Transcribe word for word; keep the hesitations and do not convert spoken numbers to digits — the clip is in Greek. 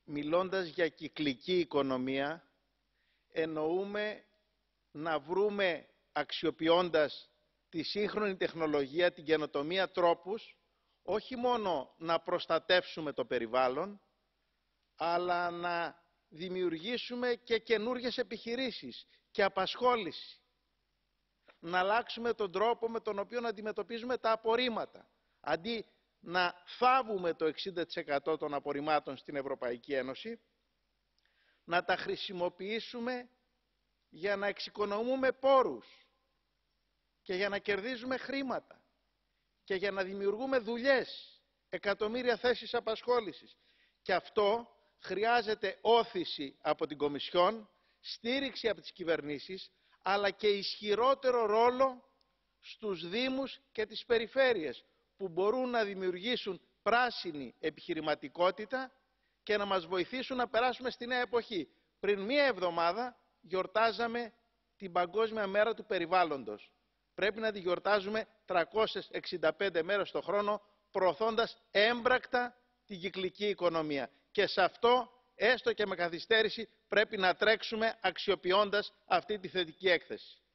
Μιλώντας για κυκλική οικονομία, εννοούμε να βρούμε, αξιοποιώντας τη σύγχρονη τεχνολογία, την καινοτομία, τρόπους, όχι μόνο να προστατεύσουμε το περιβάλλον, αλλά να δημιουργήσουμε και καινούργιες επιχειρήσεις και απασχόληση. Να αλλάξουμε τον τρόπο με τον οποίο να αντιμετωπίζουμε τα απορρίμματα. Αντί να θάβουμε το εξήντα τοις εκατό των απορριμμάτων στην Ευρωπαϊκή Ένωση, να τα χρησιμοποιήσουμε για να εξοικονομούμε πόρους και για να κερδίζουμε χρήματα και για να δημιουργούμε δουλειές, εκατομμύρια θέσεις απασχόλησης. Και αυτό χρειάζεται όθηση από την Κομισιόν, στήριξη από τις κυβερνήσεις, αλλά και ισχυρότερο ρόλο στους Δήμους και τις περιφέρειες, που μπορούν να δημιουργήσουν πράσινη επιχειρηματικότητα και να μας βοηθήσουν να περάσουμε στη νέα εποχή. Πριν μία εβδομάδα γιορτάζαμε την Παγκόσμια Μέρα του Περιβάλλοντος. Πρέπει να τη γιορτάζουμε τριακόσιες εξήντα πέντε μέρες το χρόνο, προωθώντας έμπρακτα την κυκλική οικονομία. Και σε αυτό, έστω και με καθυστέρηση, πρέπει να τρέξουμε αξιοποιώντας αυτή τη θετική έκθεση.